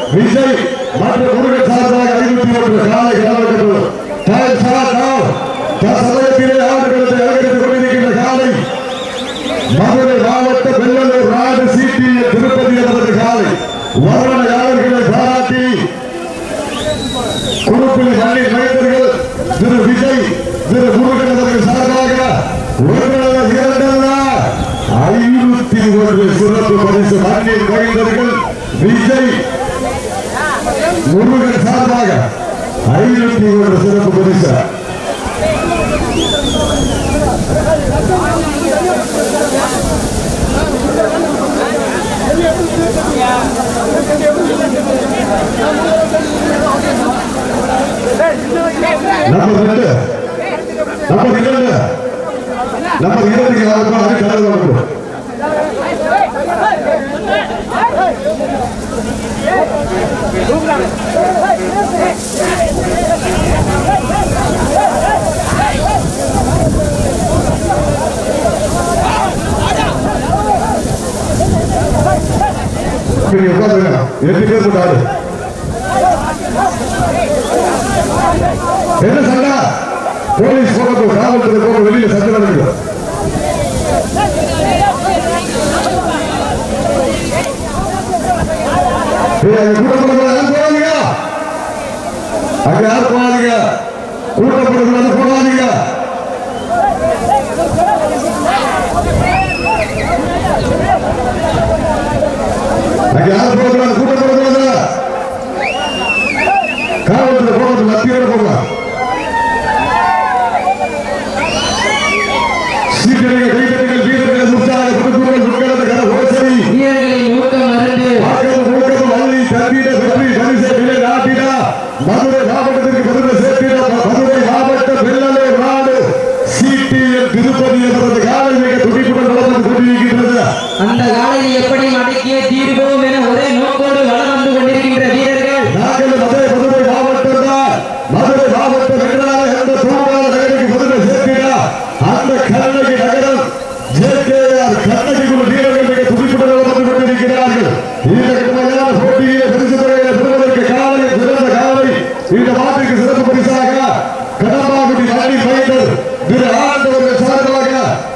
விஜய் மற்றும் முருகன் சார்பாக 51 காலை கலவரப்பட்டுள்ளது. சமயத்திலே ஆடுகளத்தை அலங்கரித்துக் கொண்டிருக்கின்ற காலை மதுரை மாவட்ட வெள்ளலூர் நாடு சிடிஏ திருப்பதி அவரது காலை வர்ணனையாளர்களை பாராட்டி குறுப்பில் மண்ணின் மைந்தர்கள் திரு விஜய் திரு முருகன் அவர்கள் சார்பாக 501 சிறப்பு பரிசு மண்ணின் மைந்தர்கள் விஜய் முருகன் சார்பாக 501 சிறப்பு பரிசு. நம்பர் 2 என்ன சண்டா போலீஸ் போனப்போ காவல்துறை போக வெளியில சண்டை நடக்குது. அங்க யார் போகாதீங்க, கூட்டப்படுறது போகாதீங்க. அங்க யார் போகக்கூடாது, கூட்டப்படக்கூடாது. காவல்துறை போகிறது மத்தியோட போகலாம். சீக்கிரங்கள் கைதட்டுகள் வீரர்கள் முற்றாக கொடுக்குங்கள் முற்களது கர ஓசை வீரர்களின் ஊக்கம் மறந்து ஊக்கம் வள்ளி தந்திட வெற்றி பரிசை விலை நாட்டிட மதுரை மாவட்டத்திற்கு பெருமை சேர்த்திட மதுரை மாவட்ட வெள்ளலூர் நாடு சிடிஎம் திருப்பதி என்பது காலை மிக துடிப்புடன் வளர்ந்து கொண்டிருக்கின்றது. அந்த காலையை எப்படி அடக்கிய தீர்வோம் என ஒரே நோக்கோடு வளம் வந்து கொண்டிருக்கின்ற வீரர்கள் நாங்கள் மதுரை மாவட்டம் தான். மதுரை மாவட்டம் வென்றால் எந்த தூங்காத நகருக்கு பெருமை சேர்த்திட அந்த கண்ணகி நகரம் ஜேகேஆர் கண்ணகிக்குள் வீரர்கள் மிக துடிப்புடன் வந்து கொண்டிருக்கிறார்கள். இந்த கடுமையான போட்டியிலே பரிசு தொகையை பெறுவதற்கு காலையை சிறந்த காலை இந்த மாட்டிற்கு சிறப்பு பரிசாக கடம்பாக்குடி மண்ணின் மைந்தர் திரு ஆண்டவர்கள் சார்பாக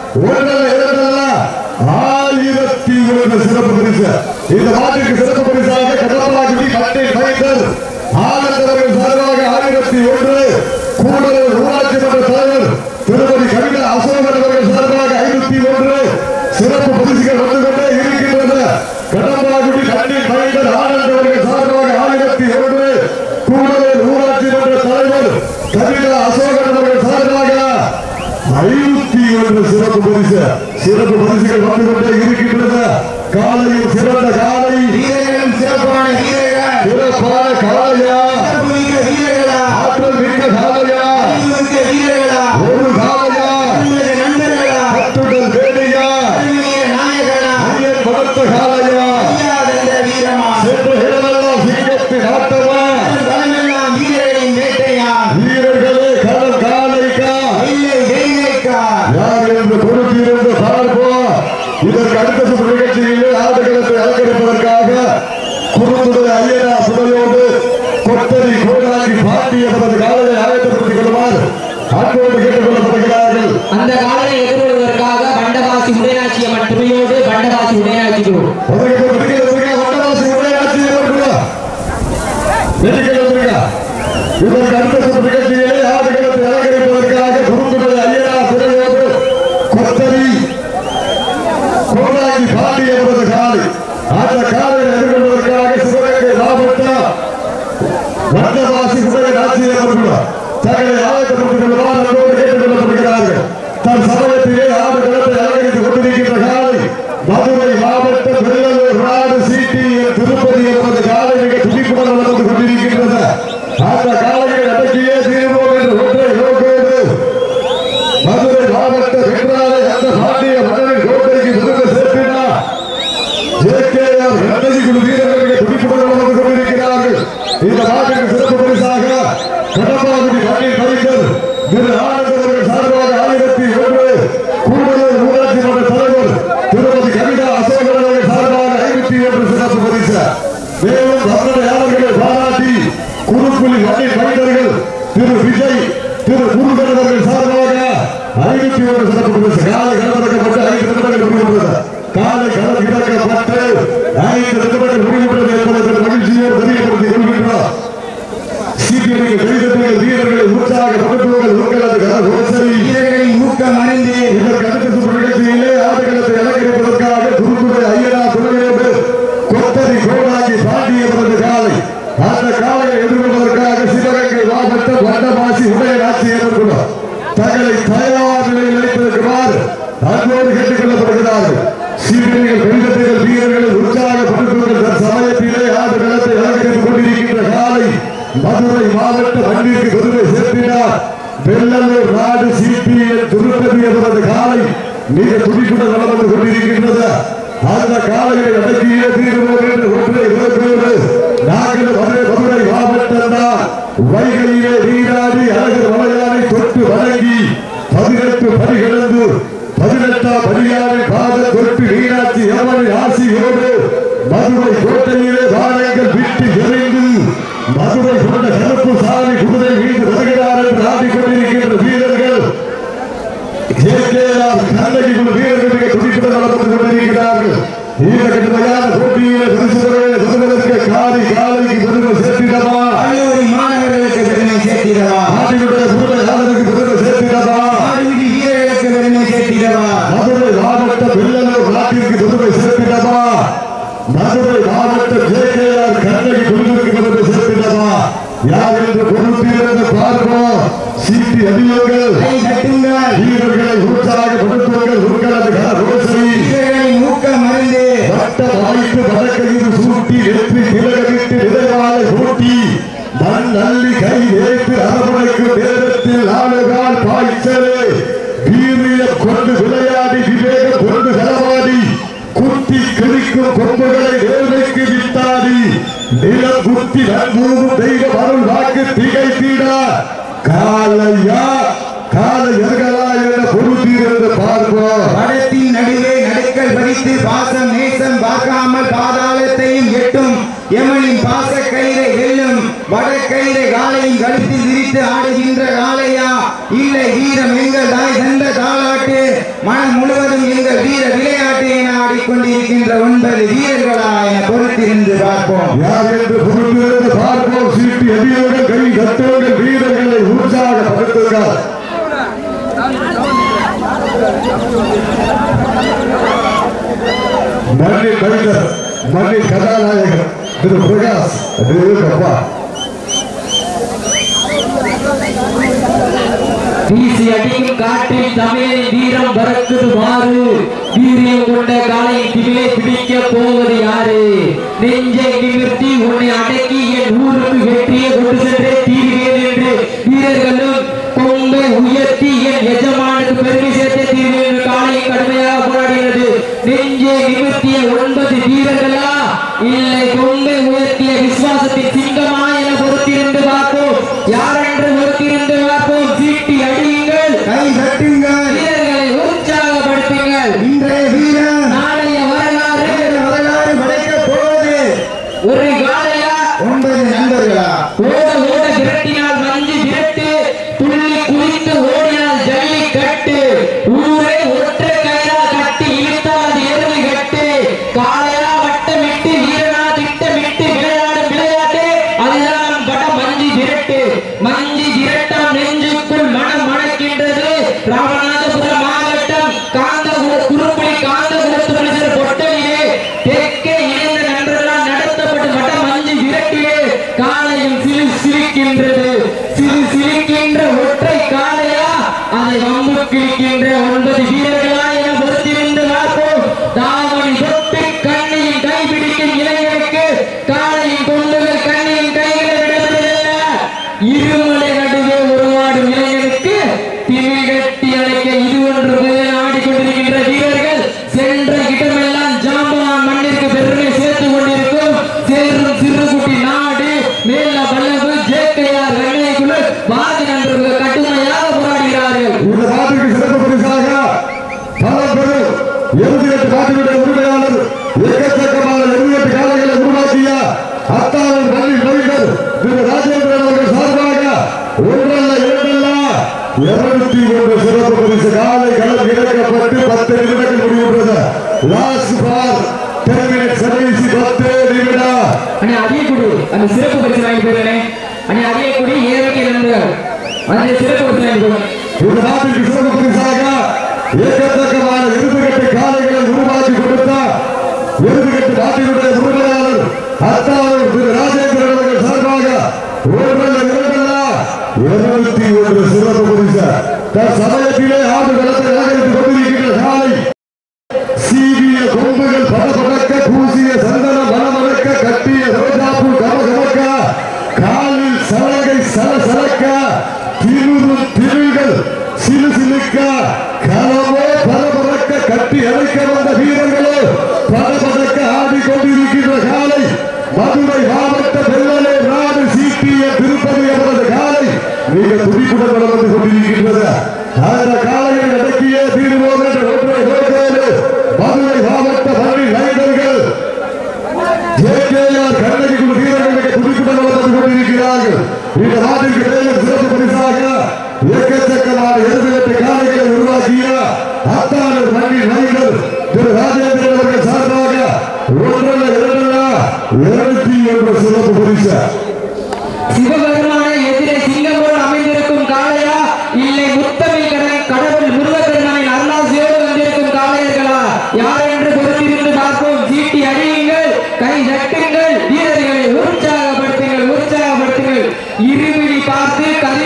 1,2,1,001 சிறப்பு பரிசு. இந்த மாட்டிற்கு சிறப்பு பரிசாக கடம்பாக்குடி மண்ணின் மைந்தர் ஆனந்தவர்கள் சார்பாக 1,001 கூடலூர் ஊராட்சி மன்ற தலைவர் திருமதி கவிதா அசோகன் அவர்கள் சார்பாக 501 சிறப்பு பரிசுகள் வந்து கொண்டே இருக்கின்றன. கடம்பாக்குடி மண்ணின் மைந்தர் ஆனந்தவர்கள் சார்பாக 1,001 கூடலூர் ஊராட்சி மன்ற தலைவர் கவிதா அசோகன் அவர்கள் சார்பாக 501 சிறப்பு பரிசுகள் வந்து கொண்டே இருக்கின்றன. காலையில் சிறந்த காலை வீரர்களும் சிறப்பான வீரர்கள் சிறப்பான காலையா ஆற்றல் மிக்க காலையா வீரர்களா ஒரு காலையா நண்பர்களா கட்டுடல் வேலையா நாயகனா ஐயன் படத்த காலையா வீரமா சென்று இடமெல்லாம் சிங்கத்தின் ஆட்டமா தலைமெல்லாம் வீரர்களின் வேட்டையா வீரர்களே கடல் காலைக்கா இல்லை வேலைக்கா யார் என்று பொறுத்திருந்து பார்ப்போம். இதற்கு அடுத்த சுற்று நிகழ்ச்சியிலே ஆடுகளத்தை அலங்கரிப்பதற்காக குறுந்துறை ஐயனா சுடலோடு கொத்தரி கோடாங்கி பாண்டியவரது காலையை ஆயத்தப்படுத்திக் கொள்ளுமாறு அன்போடு கேட்டுக் கொள்ளப்படுகிறார்கள். அந்த காலையை எதிர்கொள்வதற்காக பண்டவாசி உடையாட்சி அம்மன் துணையோடு பண்டவாசி உடையாட்சி இதற்கு அடுத்த சுற்று நிகழ்ச்சியிலே ஆடுகளத்தை அலங்கரிப்பதற்காக குறுந்துறை ஐயனா சுடலோடு கொத்தரி கோடாங்கி பாண்டியவரது காலை அந்த காலையை எதிர்கொள்வதற்காக சிவகங்கை மாவட்டம் வண்டவாசி உடைய ஆட்சியர் தங்களை ஆயத்தப்படுத்திக் கொள்ளுமாறு அன்போடு கேட்டுக் கொள்ளப்படுகிறார்கள். தன் சமயத்திலே ஆடுகளத்தை அலங்கரித்துக் கொண்டிருக்கின்ற காலை மதுரை மாவட்டம் வெள்ளலூர் நாடு சிடிஎம் திருப்பதி என்பது காலை மிக துடிப்புடன் வளர்ந்து கொண்டிருக்கின்றது. அந்த காலையை அடக்கியே தீர்வோம் மேலும் தமிழர்களை பாராட்டி குறுப்புலி வகை மைந்தர்கள் திரு விஜய் திரு முருகன் அவர்கள் சார்பாக 51 சிறப்பு பரிசு காலை களமிறக்கப்பட்டு 5 நிமிடங்கள் முடிவுற்றது. காலை களம் இறக்கப்பட்டு 5 நிமிடங்கள் முடிவுற்றது என்பதை மகிழ்ச்சியோடு தெரியப்படுத்திக் கொள்கின்றோம். சீக்கிரங்கள் கைதட்டுங்கள், வீரர்களை உற்சாகப்படுத்துங்கள். உங்களது கரகோசரி வீரர்களின் ஊக்கம் அறிந்து இதற்கு அடுத்த சுற்று நிகழ்ச்சியிலே ஆடுகளத்தை அலங்கரிப்பதற்காக குருத்துறை ஐயனா துணையோடு கொத்தரி கோடாகி பாண்டியவரது காலை அந்த காலையை எதிர்கொள்வதற்காக சிவகங்கை மாவட்டம் வண்டமாசி உதயநாச்சி எதிர்கொள்ளும் தங்களை தயார் நிலையில் வைத்திருக்கிறார். அன்போடு கேட்டுக் கொள்ளப்படுகிறார்கள். சீக்கிரங்கள் கைதட்டுங்கள், வீரர்களை உற்சாகப்படுத்துங்கள். சமயத்திலே ஆடுகளத்தை அலங்கரித்துக் கொண்டிருக்கின்ற காலை மதுரை மாவட்ட மண்ணிற்கு பெருமை சேர்த்தினார். வெள்ளலூர் நாடு சிபிஎன் திருப்பதி அவரது காலை மிக துடிப்புடன் வளம் வந்து கொண்டிருக்கின்றது. அந்த காலையை அடக்கியே தீர்வோம் என்று ஒன்றை விளக்குவது நாங்கள் மதுரை மாவட்டம் தான். வைகையிலே நீராடி அழகர் மலையானை தொட்டு வணங்கி 18 படி கடந்து 18ஆம் படியானை பாதம் தொட்டு மீனாட்சி அம்மனின் ஆசியோடு மதுரை கோட்டையிலே வானங்கள் விட்டு எறிந்து மதுரை கொண்ட கருப்பு சாமி குதிரை மீது வருகிறார் என்று ஆடிக்கொண்டிருக்கின்ற வீரர்கள் கண்ணகி குழு வீரர்கள் மிக துடிப்புடன் நடந்து கொண்டிருக்கிறார்கள். இந்த கடுமையான போட்டியிலே பரிசுகளுக்கு காலைக்கு பெருமை சேர்த்திடவா, மாணவர்களுக்கு பெருமை சேர்த்திடவா, ஆடியுடைய பூர்வகாலருக்கு பெருமை சேர்த்திடவா, வீரர்களுக்கு பெருமை சேர்த்திடவா, மதுரை மாவட்ட வெள்ளலூர் நாட்டிற்கு பெருமை சேர்த்திடவா, மதுரை மாவட்ட ஜேகேஆர் கண்ணகி குழுவிற்கு பெருமை சேர்த்திடவா. யார் என்று பொறுத்திருந்து பார்ப்போம். சீட்டி அடியுங்கள், வீரர்களை உற்சாகப்படுத்துங்கள். உங்களது கரகோசரி ஊக்கம் அறிந்து வட்ட வாய்ப்பு வடக்கையில் சூட்டி வெற்றி திலகமிட்டு விதைவாளை ஊட்டி மண் அள்ளி கை வைத்து அரவணைக்கு நேரத்தில் ஆளுகால் பாய்ச்சலே வீரியம் கொண்டு விளையாடி விவேகம் கொண்டு களவாடி குத்தி கிழிக்கும் கொம்புகளை நேர்மைக்கு வித்தாடி நிலம் குத்தி நன்மூவும் தெய்வ அருள் வாக்கு திகைத்திட காலையா காலையர்களா என பொருத்தீர்ந்து பார்ப்போம். படத்தின் நடுவே நடுக்கல் பதித்து பாசம் நேசம் பார்க்காமல் பாதாளத்தையும் எட்டும் எமனின் பாச கயிறை வெல்லும் வடக்கயிறை காலையும் கழுத்தில் விரித்து ஆடுகின்ற காலையா இல்லை வீரம் எங்கள் தாய் தந்த தாளாட்டு மனம் முழுவதும் எங்கள் வீர விளையாட்டு என ஆடிக்கொண்டிருக்கின்ற 9 வீரர்களா என பொறுத்திருந்து பார்ப்போம். யார் என்று பொறுத்திருந்து பார்ப்போம். சீட்டி அடியோடு கை கட்டோடு வீரர்களை உற்சாகப்படுத்துகிறார். மண்ணின் கதாநாயகர் திரு பிரகாஷ் வீசி அடிக்கும் காற்றில் தமிழின் வீரம் பறக்குது மாறு வீரியம் கொண்ட காலை திமிலே பிடிக்க போவது யாரு? நெஞ்சை நிமிர்த்தி உன்னை அடக்கி என் ஊருக்கு வெற்றியை கொண்டு சென்றே தீர்வேன் என்று வீரர்களும் கொம்பை உயர்த்தி என் எஜமானுக்கு பெருமை சேர்த்த தீர்வேன் காலையை கடுமையாக போராடினது. நெஞ்சை நிமிர்த்திய 9 வீரர்களா இல்லை கொம்பை உயர்த்திய விசுவாசத்தின் சிங்கமா என பொறுத்திருந்து பார்ப்போம். யாரென்று பொறுத்திருந்து பார்ப்போம். சீட்டி அடியுங்கள், கை தட்டுங்கள், வீரர்களை உற்சாகப்படுத்துங்கள். இன்றைய வீரர் நாளைய வரலாறு படைக்க போவது ஒரு காலையா 9 நண்பர்களா? ஓட விரட்டினால் மஞ்சு விரட்டு, துள்ளி குளித்து ஓடினால் ஜல்லி கட்டு, ஊரே ஒற்றை கயிறா கட்டி இழுத்தால் எருமை கட்டு, காலையா வட்டமிட்டு வீரனா திட்டமிட்டு விளையாடும் விளையாட்டு அதுதான் வட மஞ்சு விரட்டு. மஞ்சு விரட்டம் நெஞ்சுக்குள் மனம் மணக்கின்றது. ராமநாதபுரம் மாவட்டம் குறுப்புலி காந்தகுலத்து மனிதர் பொட்டலிலே தெற்கே இணைந்த நண்பர்களால் நடத்தப்படும் வட மஞ்சு விரட்டிலே காலையும் சிரிக்கின்றது. சிரிக்கின்ற ஒற்றை காலையா அதை வம்பு கிழிக்கின்ற 9 வீரர்களா என பொறுத்திருந்து பார்ப்போம். தாவணி தொட்டு கண்ணியின் கைபிடிக்கும் இளைஞருக்கு காலையின் கொண்டுகள் கண்ணியின் கைகளை விடுவதில்லை. இருமலை நடுவே உருவாடும் இளைஞனுக்கு திமிழ் கட்டி அழைக்க இது ஒன்று ஆடிக்கொண்டிருக்கின்ற வீரர்கள் சென்ற இடமெல்லாம் ஜாம்பவான் மண்ணிற்கு பெருமை சேர்த்து கொண்டிருக்கும் சேரும் சிறுகுட்டி நாடு மேல வல்லவு ஜேகேஆர் கண்ணைக்குழு வாதி நண்பர்கள் கடுமையாக போராடுகிறார்கள். இந்த நாட்டுக்கு சிறப்பு பரிசாக பலபெரும் 78 நாட்டுடைய உரிமையாளர் எக்கச்சக்கமான 78 காலைகளை உருவாக்கிய அத்தாளர் பள்ளி நோய்கள் திரு ராஜேந்திரன் அவர்கள் சார்பாக ஒன்றல்ல இரண்டல்ல 201 சிறப்பு பரிசு காலை களம் இறக்கப்பட்டு 10 நிமிடங்கள் முடிவுற்றது. லாஸ்ட் பார் 10 மினிட்ஸ் கடைசி 10 நிமிடம். அண்ணே அதே குடி அந்த சிறப்பு பரிசு வாங்கி போறேனே. அண்ணே அதே குடி ஏழைக்கு நண்பர்கள் அந்த சிறப்பு பரிசு வாங்கி போறேன். இந்த நாட்டிற்கு சிறப்பு பரிசாக ஏக்கத்தக்கமான இறுதிக்கட்டு காலைகளை உருவாக்கி கொடுத்தார். இறுதிக்கட்டு நாட்டினுடைய உரிமையாளர் அத்தாளர் திரு ராஜேந்திரன் அவர்கள் சார்பாக ஒன்றல்ல இரண்டல்ல 201 சிறப்பு பரிசு. தற்சமயத்திலே ஆடு களத்தை அலங்கரித்துக் கொண்டிருக்கின்ற காலை சீவிய கொம்புகள் படபடக்க பூசிய சந்தன மனமடக்க கட்டிய ரோஜாப்பூ கமகமக்க காலில் சலங்கை சலசலக்க திருகள் சிலுசிலுக்க களமோ பரபரக்க கட்டி அழைக்க வந்த வீரர்களோ படபடக்க ஆடிக்கொண்டிருக்கின்ற காலை மதுரை மாவட்ட வெள்ளலே நாடு சீட்டிய திருப்பதி அவரது காலை மிக துடிப்புடன் வளம் வந்து கொண்டிருக்கின்றது. அந்த காலையை அடக்கிய தீர்வோம் என்ற ஒன்றை நோக்கோடு மதுரை மாவட்ட பள்ளி லைடர்கள் ஜேகேஆர் கண்ணகி குழு வீரர்கள் மிக துடிப்புடன் வளம் வந்து கொண்டிருக்கிறார்கள். இந்த நாட்டிற்கு மேலும் சிறப்பு பரிசாக ஏக்கச்சக்கமான 2 காலைகளை உருவாக்கிய அத்தாளர் பள்ளி லைடர் திரு ராஜேந்திரன் அவர்கள் சார்பாக ஒன்றல்ல இரண்டல்ல 201 சிறப்பு பரிசு. சிவபெருமானை எதிரே சிங்கம் போல் அமைந்திருக்கும் காளையா இல்லை முத்தமிழ் கடவுள் முருகப்பெருமானின் அருளாசியோடு வந்திருக்கும் காளையர்களா யார் என்று பொறுத்திருந்து பார்ப்போம். சீட்டி அடியுங்கள், கை தட்டுங்கள், வீரர்களை உற்சாகப்படுத்துங்கள் உற்சாகப்படுத்துங்கள். இருவிழி பார்த்து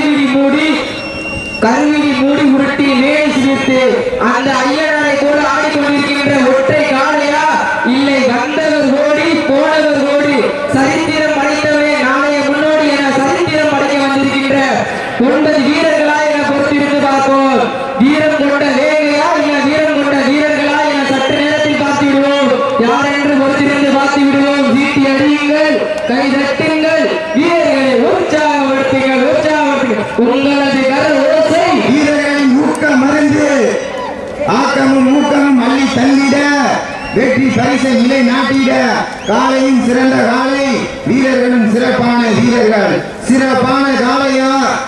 கருவிழி மூடி உருட்டி மேல் சிரித்து அந்த ஐயனாரை போல ஆடிக்கொண்டிருக்கின்ற ஒற்றை காளையா இல்லை வந்தவர் ஓடி போனவர் ஓடி சரித்திரம் படைத்தவரே நாளைய முன்னோடி என சரித்திரம் படைக்க வந்திருக்கின்ற 9 வீரர்களா என பொறுத்திருந்து பார்ப்போம். வீரம் கொண்ட வேகையா இல்ல வீரம் கொண்ட வீரர்களா என சற்று நேரத்தில் பார்த்து விடுவோம். யார் என்று பொறுத்திருந்து பார்த்து விடுவோம். சீட்டி அடியுங்கள், கை தட்டுங்கள், வீரர்களை உற்சாகப்படுத்துங்கள் உற்சாகப்படுத்துங்கள். உங்களது கரு ஓசை வீரர்களின் ஊக்கம் மறந்து ஆக்கமும் ஊக்கமும் அள்ளி தள்ளிட வெற்றி பரிசை நிலை நாட்டிட காலையும் சிறந்த காலை வீரர்களும் சிறப்பான வீரர்கள் சிறப்பான காலையா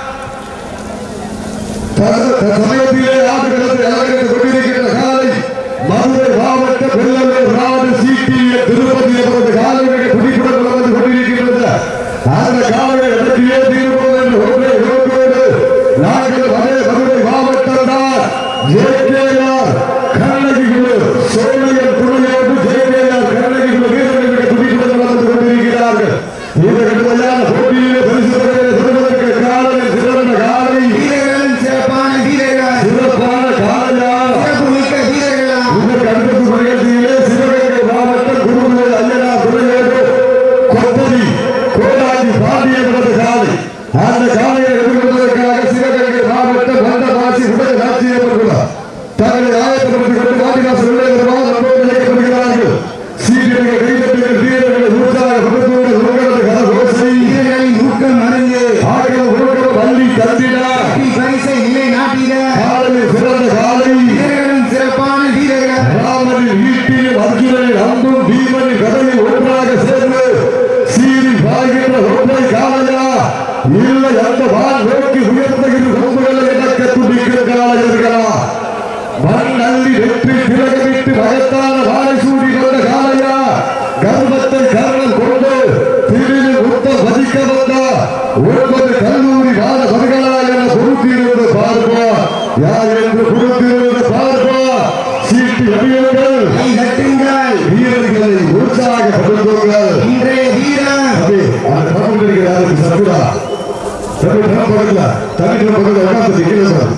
சமயத்திலே ஆடு களத்தை அலங்கரித்துக் கொண்டிருக்கின்ற காலை மதுரை மாவட்ட வெள்ளலே நாடு சீட்டிய திருப்பதி அவரது காலைகளை துடிப்புடன் வளர்ந்து கொண்டிருக்கின்றது. அந்த காலையை அடக்கியே தீர்வோம் என்று ஒன்றை நோக்கோடு நாங்கள் மதுரை மாவட்டம் தான் ஜேகேஆர் கண்ணகி குழு சோழையர் துணையோடு ஜேகேஆர் கண்ணகி குழு வீரர்கள் துடிப்புடன் வளர்ந்து கொண்டிருக்கிறார்கள். இந்த கடுமையான போட்டியிலே பரிசு பெறுவதற்கு காலையில் சிறந்த காலை வீரர்களும் சிறப்பான வீரர்கள் சிறப்பான காலையா சிறப்புமிக்க வீரர்களா இதற்கு அடுத்த பகுதியிலே சிவகங்கை மாவட்டம் குருமூர் ஐயனா துணையோடு கொத்தடி கோடாடி பாண்டியவரது காலை அந்த காலையை எதிர்கொள்வதற்காக சிவகங்கை மாவட்டம் வந்தவாசி உடைய நாச்சியவர்கள் தங்களை ஆயத்தப்படுத்திக் கொண்டு வாடிவாசல் உள்ளவர்களால் நம்மோடு இணைக்கப்படுகிறார்கள். சீரியர்கள் கைதட்டுகள் வீரர்களை உற்சாகப்படுத்துவது உங்களது கரகோசை வீரர்களின் ஊக்கம் மறந்து ஆகியோர் உலகம் பள்ளி தந்தினா பரிசை நிலை நாட்டிட காலையில் சிறந்த காலை வீரர்களும் சிறப்பான வீரர்கள் ராமனின் ஈட்டியும் அர்ஜுனனின் அம்பும் பீமனின் கதையில் ஒன்றாக சேர்ந்து சீறி பாய்கின்ற ஒன்றை காலையா இல்லை அந்த வான் நோக்கி உயர்த்துகின்ற கொம்புகளை இழக்க துடிக்கிற காலையர்களா மண் அள்ளி வெற்றி திலகமிட்டு மகத்தான வாழை சூடி கொண்ட காலையா கர்வத்தை கர்ணம் கொண்டு திருவில் உத்தம் வதிக்க வந்த 9 கல்லூரி மாணவர்களா என பொறுத்திருந்து பார்ப்பா யார் என்று பொறுத்திருந்து பார்ப்பா சீட்டி அடியுங்கள் கை தட்டுங்கள் வீரர்களை உற்சாகப்படுத்துங்கள். இன்றைய வீரர் அந்த பக்கம் இருக்கிறாருக்கு சத்துரா தமிழ் பக்கத்துல தமிழ் பக்கத்துல உட்காந்து கீழே சார்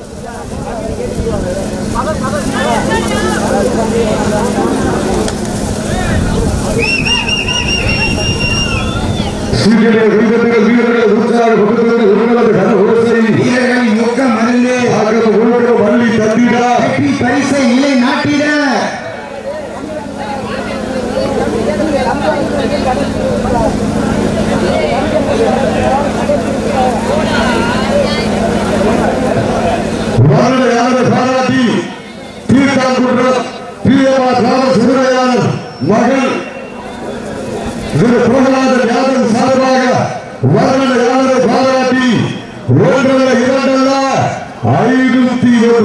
வீரர்கள் உற்சாகப்படுத்துங்கள் உங்களது கரகோசை வீரர்களின் ஊக்கம் மறந்து ஆகம ஒழுக்கம் பள்ளி தந்திடா வெற்றி பரிசை நிலை நாட்டிட பாராட்டி தீர்த்தாங்குன்றம் பிரியமா கிராம சுடுகையாளர் மகள் பிரகலாதன்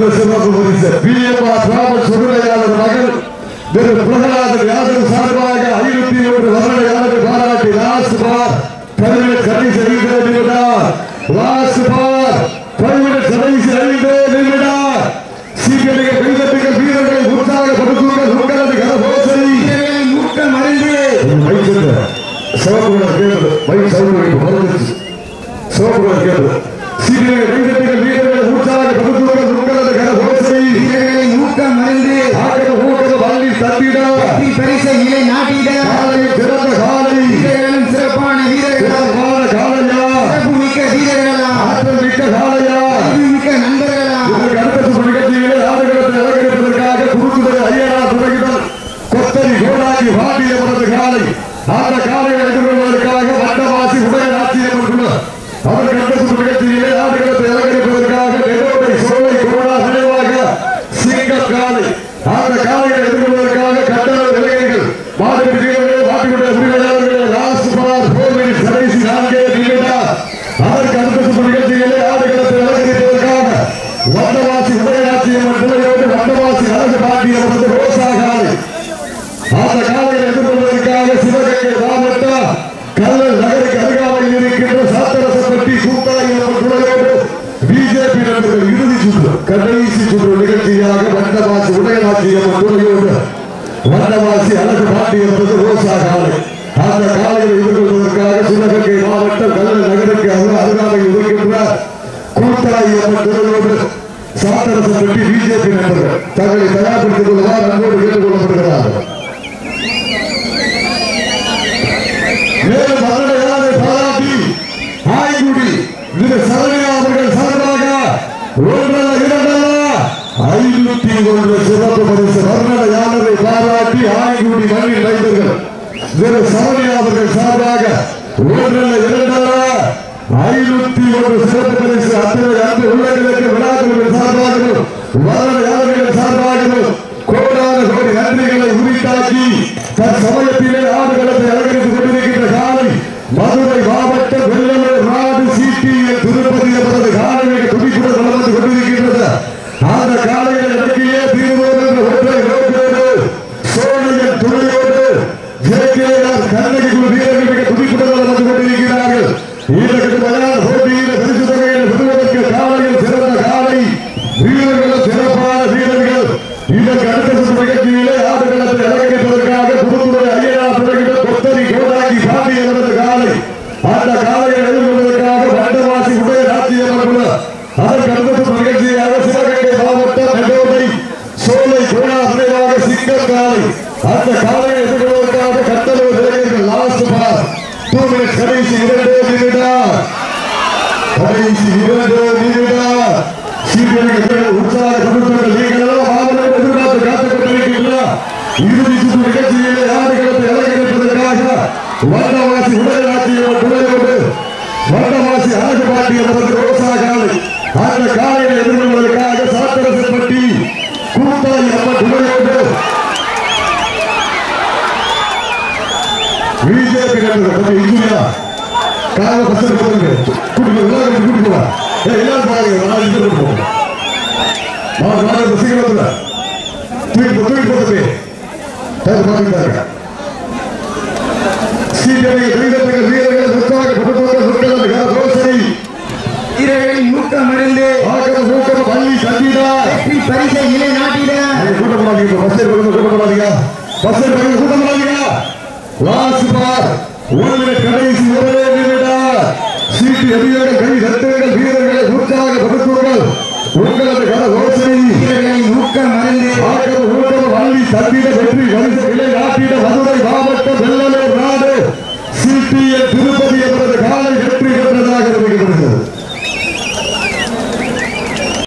சிறப்பு பரிசு பிஎம்ஆர் ராமன் சுருளையாளர் மகன் திரு பிரகலாதன் யாதவ் சார்பாக 501 வருடையாளர் பாராட்டி ராசுபார் 10 கடைசி 5 நிமிடம் ராசுபார் 10 கடைசி 5 நிமிடம் சீக்கிரமாக கைதட்டுங்கள் வீரர்களை உற்சாகப்படுத்துங்கள் உங்களது கரகோசை ஊக்கம் அறிந்து வைத்திருந்த சிவப்பு கேள்வி வை சௌகரியம் மறந்துச்சு சிவப்பு கேள்வி சீக்கிரமாக கைதட்டுங்கள் வீரர்களை உற்சாகப்படுத்துங்கள் உங்களது கரகோசை வீரர்களை ஊக்கம் அறிந்து வள்ளி தட்டிட பரிசை இலை நாட்டிட காலை சிறந்த காலை வீரர்களும் சிறப்பான வீரர்கள் காலையா சிறப்பு மிக்க வீரர்களா ஆற்றல் மிக்க காலையா மிக்க நண்பர்களா இதற்கு அடுத்த நிகழ்ச்சியிலே ஆடுகளத்தை அலங்கரிப்பதற்காக குறுக்குதுறை ஐயனா துறையினர் கொத்தரி கோடாகி பாண்டியவரது காலை அந்த காலையை எதிர்கொள்வதற்காக வண்டவாசி உதயநாச்சியம் குழு அதற்கு அடுத்த நிகழ்ச்சியிலே ஆடுகளத்தை அலங்கரிப்பதற்காக நெல்லோட்டை சோலை கோடா நினைவாக சிங்க காலை அந்த காலையை எதிர்கொள்வதற்காக கட்டளை நிலையங்கள் மாநில வீரர்கள் மாட்டுடைய உரிமையாளர்கள் ராசுபார் கோவில் கடைசி 4 நிமிடம் அதற்கு அடுத்த நிகழ்ச்சியிலே ஆடுகளத்தை அலங்கரிப்பதற்காக வண்டவாசி உதயநாச்சியம் நிலையோடு வண்டவாசி அழகு பாண்டியவரது ரோசா காலை அந்த காலையை எதிர்கொள்வதற்காக சிவகங்கை மாவட்டம் கல்லல் நகருக்கு அருகாமையில் இருக்கின்ற சாத்தரசப்பட்டி கூட்டாளியம் துறையோடு பிஜேபி நண்பர்கள் இறுதி சுற்று கடைசி சுற்று நிகழ்ச்சியாக வண்டவாசி உதயநாச்சியம் துறையோடு வண்டவாசி அழகு பாண்டியவரது ரோசா காலை அந்த காலையை எதிர்கொள்வதற்காக சிவகங்கை மாவட்டம் கல்லல் நகருக்கு அருகாமையில் இருக்கின்ற கூட்டாளியம் துறையோடு சாத்தரசப்பட்டி பிஜேபி நண்பர்கள் தங்களை தயார்படுத்திக் கொள்வதால் அன்போடு கேட்டுக் கொள்ளப்படுகிறார்கள். மேலும் அவர்களை பாராட்டி ஆய்குடி திரு சரண்யா அவர்கள் சார்பாக 501 சிறப்பு பரிசு வர்ணன யானரை பாராட்டி ஆய்குடி மண்ணின் ரைடர்கள் திரு சரண்யா அவர்கள் சார்பாக 501 சிறப்பு பரிசு அத்தனை அந்த உள்ளங்களுக்கு விழாக்கள் சார்பாகவும் வர்ணன யானர்கள் சார்பாகவும் கோடான கோடி நன்றிகளை உரித்தாக்கி தற்சமயத்திலே ஆடுகளத்தை அலங்கரித்துக் கொண்டிருக்கின்ற காலை மதுரை மாவட்டம் வெள்ளலூர் நாடு சிடிஎல் திருப்பதி அவரது காலையை துடிப்புடன் வளர்ந்து கொண்டிருக்கின்றது. அந்த காலையை இறக்கியே தீர்வோடு என்ற ஒற்றை நோக்கோடு சோழியன் துணையோடு ஜேகேஆர் கண்ணகி குழு வீரர்கள் மிக துடிப்புடன் வளர்ந்து கொண்டிருக்கிறார்கள். இதற்கு தயார் போட்டியில் பரிசு தொகையை பெறுவதற்கு காலையில் சிறந்த காலை வீரர்களும் சிறப்பான வீரர்கள். இதற்கு அடுத்த நிகழ்ச்சியிலே ஆடுகளத்தை அலங்கரிப்பதற்காக குறுக்குதுறை ஐயனா துறையினர் கொத்தரி கோடாகி பாண்டியவரது காலை அந்த காலையை எதிர்கொள்வதற்காக வண்டவாசி உதயநாச்சியம் குழு அதற்கு அடுத்த நிகழ்ச்சியாக சிவகங்கை மாவட்டம் நெல்லோட்டை சோலை கோடா நினைவாக சிங்கம் காலை அந்த காலையை எதிர்கொள்வதற்காக கட்டளை நிலையங்கள் லாஸ்ட் பார் 2 minutes கடைசி 2 நிமிடம் உற்சாக குடும்பங்கள் நீங்களும் ஆவலோடு எதிர்பார்த்து காத்துக் கொண்டிருக்கின்றனர். இறுதி சுற்று நிகழ்ச்சியிலே ஆடுகளத்தை அலங்கரிப்பதற்காக வண்டவாசி உதயநாச்சியம் துணையோடு வண்டவாசி அழகு பாண்டியவரது ரோசா காலை அந்த காலையை எதிர்கொள்வதற்காக சாத்தரசப்பட்டி கூட்டாளி அம்மன் துணையோடு பிஜேபி இந்தியா கால பசங்க கூட்டிட்டு எல்லாரும் பாருங்க சீக்கிரத்துல தூக்கி போட்டு பாருங்க வீரர்கள் வீரர்களின் ஊக்கம் அறிந்து பள்ளி சந்திடா பரிசை இலை நாட்டிட கூட்டப்படாதீங்க கூட்டப்படாதீங்க ராசுபார் கடைசி ஒரே நிமிடம் சீட்டு எதியோடு கை சட்டுங்கள் வீரர்களை உற்சாகப்படுத்துங்கள் உங்களது கரகோசை வீரர்களின் ஊக்கம் அறிந்து ஊக்கம் வள்ளி சந்திட வெற்றி வரிசை இலை நாட்டி